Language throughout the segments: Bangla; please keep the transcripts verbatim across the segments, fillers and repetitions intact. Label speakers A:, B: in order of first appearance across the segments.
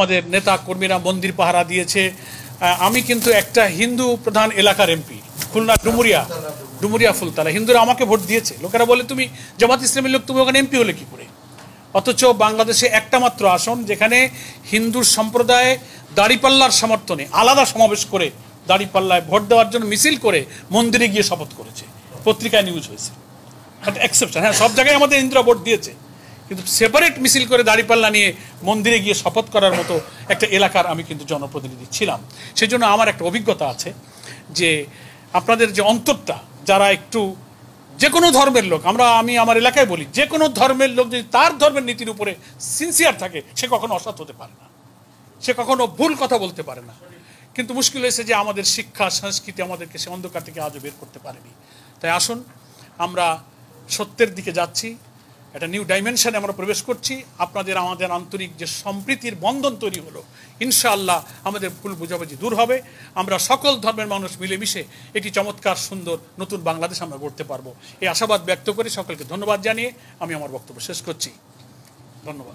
A: আমাদের নেতা কর্মীরা মন্দির পাহারা দিয়েছে। আমি কিন্তু একটা হিন্দু প্রধান এলাকার এমপি, খুলনা ডুমুরিয়া ডুমুরিয়া ফুলতলা, হিন্দুরা আমাকে ভোট দিয়েছে। লোকেরা বলে তুমি জামাত ইসলামের লোক, তুমি ওখানে এমপি হলে কি করে? অথচ বাংলাদেশে একটা মাত্র আসন যেখানে হিন্দু সম্প্রদায় দাড়িপাল্লার সমর্থনে আলাদা সমাবেশ করে দাড়িপাল্লায় ভোট দেওয়ার জন্য মিছিল করে মন্দিরে গিয়ে শপথ করেছে, পত্রিকায় নিউজ হয়েছে। একটা এক্সেপশন, হ্যাঁ, সব জায়গায় আমাদের হিন্দুরা ভোট দিয়েছে, কিন্তু সেপারেট মিছিল করে দাড়িপাল্লা নিয়ে মন্দিরে গিয়ে শপথ করার মতো একটা এলাকার আমি কিন্তু জনপ্রতিনিধি ছিলাম। সেই জন্য আমার একটা অভিজ্ঞতা আছে যে আপনাদের যে অন্তরটা, যারা একটু যে কোনো ধর্মের লোক, আমরা আমি আমার এলাকায় বলি, যে কোনো ধর্মের লোক যদি তার ধর্মের নীতির উপরে সিনসিয়ার থাকে, সে কখনো অসৎ হতে পারে না, সে কখনো ভুল কথা বলতে পারে না। কিন্তু মুশকিল হয়েছে যে আমাদের শিক্ষা সংস্কৃতি আমাদেরকে সে অন্ধকার থেকে আজও বের করতে পারেনি। তাই আসুন, আমরা সত্যের দিকে যাচ্ছি, একটা নিউ ডাইমেনশনে আমরা প্রবেশ করছি। আপনাদের আমাদের আন্তরিক যে সম্প্রীতির বন্ধন তৈরি হলো, ইনশাআল্লাহ আমাদের ভুল বোঝাবুঝি দূর হবে। আমরা সকল ধর্মের মানুষ মিলেমিশে একটি চমৎকার সুন্দর নতুন বাংলাদেশ আমরা গড়তে পারবো, এই আশাবাদ ব্যক্ত করে সকলকে ধন্যবাদ জানিয়ে আমি আমার বক্তব্য শেষ করছি। ধন্যবাদ।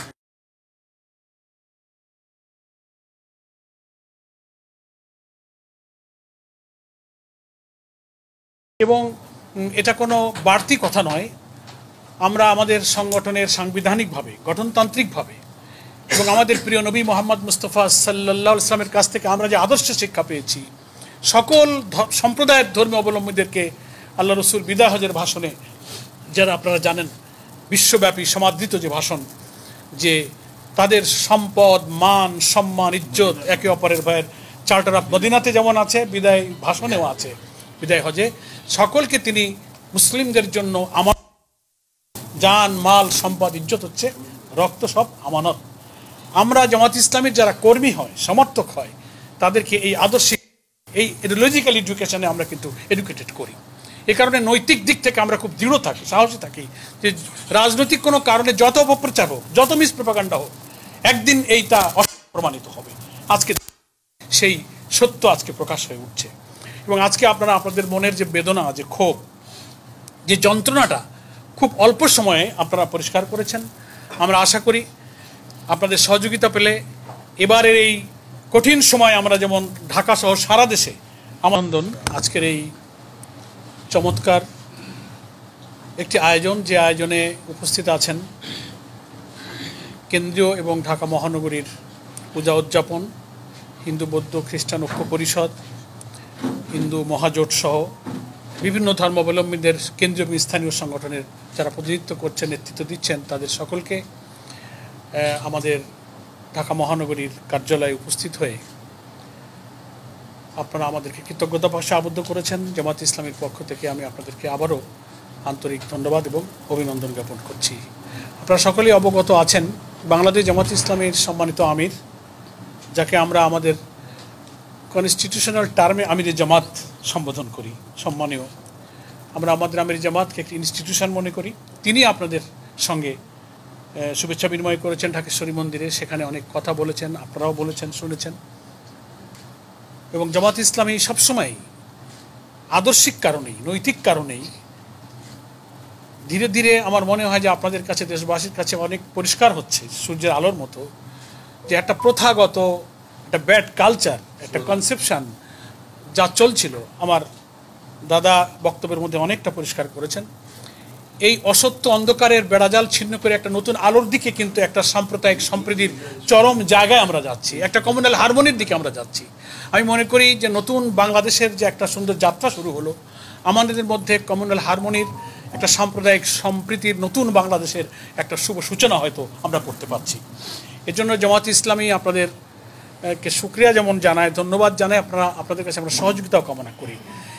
A: এবং এটা কোনো বাড়তি কথা নয়, আমরা আমাদের সংগঠনের সাংবিধানিকভাবে গঠনতান্ত্রিকভাবে এবং আমাদের প্রিয় নবী মোহাম্মদ মুস্তফা সাল্লাল্লাহু আলাইহি ওয়াসাল্লামের কাছ থেকে আমরা যে আদর্শ শিক্ষা পেয়েছি, সকল সম্প্রদায়ের ধর্মীয় অবলম্বীদেরকে আল্লাহ রসুল বিদায় হজের ভাষণে, যারা আপনারা জানেন বিশ্বব্যাপী সমাদৃত যে ভাষণ, যে তাদের সম্পদ, মান, সম্মান, ইজ্জত একে অপরের ভয়ের চার্টার অফ মদিনাতে যেমন আছে, বিদায় ভাষণেও আছে, বিদায় হজে সকলকে তিনি মুসলিমদের জন্য আমার জান, মাল, সম্পদ, ইজ্জত হচ্ছে রক্ত সব আমানত। আমরা জামাত ইসলামের যারা কর্মী হয়, সমর্থক হয়, তাদেরকে এই আদর্শিক এই লজিক্যাল এডুকেশনে আমরা কিন্তু এডুকেটেড করি। এ কারণে নৈতিক দিক থেকে আমরা খুব দৃঢ় থাকি, সাহসী থাকি যে রাজনৈতিক কোনো কারণে যত অপপ্রচার হোক, যত মিস প্রপাগান্ডা হোক, একদিন এইটা প্রমাণিত হবে। আজকে সেই সত্য আজকে প্রকাশ হয়ে উঠছে। এবং আজকে আপনারা আপনাদের মনের যে বেদনা, যে ক্ষোভ, যে যন্ত্রণাটা খুব অল্প সময়ে আপনারা পরিষ্কার করেছেন। আমরা আশা করি আপনাদের সহযোগিতা পেলে এবারের এই কঠিন সময় আমরা যেমন ঢাকা সহ সারা দেশে আমন্ত্রণ, আজকের এই চমৎকার একটি আয়োজন, যে আয়োজনে উপস্থিত আছেন কেন্দ্রীয় এবং ঢাকা মহানগরীর পূজা উদযাপন, হিন্দু বৌদ্ধ খ্রিস্টান ঐক্য পরিষদ, হিন্দু মহাজোট সহ বিভিন্ন ধর্মাবলম্বীদের কেন্দ্রীয় এবং স্থানীয় সংগঠনের যারা প্রতিনিধিত্ব করছেন, নেতৃত্ব দিচ্ছেন, তাদের সকলকে আমাদের ঢাকা মহানগরীর কার্যালয়ে উপস্থিত হয়ে আপনারা আমাদেরকে কৃতজ্ঞতা ভাষা আবদ্ধ করেছেন। জামাত ইসলামের পক্ষ থেকে আমি আপনাদেরকে আবারও আন্তরিক ধন্যবাদ এবং অভিনন্দন জ্ঞাপন করছি। আপনারা সকলেই অবগত আছেন, বাংলাদেশ জামাত ইসলামের সম্মানিত আমির, যাকে আমরা আমাদের কনস্টিটিউশনাল টার্মে আমিরে জামাত সম্বোধন করি, সম্মানীয়, আমরা আমাদের আমির জামাতকে একটি ইনস্টিটিউশন মনে করি। তিনি আপনাদের সঙ্গে শুভেচ্ছা বিনিময় করেছেন ঢাকেশ্বরী মন্দিরে, সেখানে অনেক কথা বলেছেন, আপনারাও বলেছেন, শুনেছেন। এবং জামাত ইসলামী সবসময় আদর্শিক কারণেই, নৈতিক কারণেই ধীরে ধীরে আমার মনে হয় যে আপনাদের কাছে, দেশবাসীর কাছে অনেক পরিষ্কার হচ্ছে সূর্যের আলোর মতো, যে একটা প্রথাগত, একটা ব্যাড কালচার, একটা কনসেপশন যা চলছিল, আমার দাদা বক্তব্যের মধ্যে অনেকটা পরিষ্কার করেছেন। এই অসত্য অন্ধকারের বেড়াজাল ছিন্ন করে একটা নতুন আলোর দিকে কিন্তু একটা সাম্প্রদায়িক সম্প্রীতির চরম জায়গায় আমরা যাচ্ছি, একটা কমিউনাল হারমোনির দিকে আমরা যাচ্ছি। আমি মনে করি যে নতুন বাংলাদেশের যে একটা সুন্দর যাত্রা শুরু হলো, আমাদের মধ্যে কমিউনাল হারমোনির, একটা সাম্প্রদায়িক সম্প্রীতির নতুন বাংলাদেশের একটা শুভ সূচনা হয়তো আমরা করতে পারছি। এর জন্য জামাত ইসলামী আপনাদের কে শুকরিয়া যেমন জানায়, ধন্যবাদ জানায়, আপনারা আপনাদের কাছে আমরা সহযোগিতাও কামনা করি।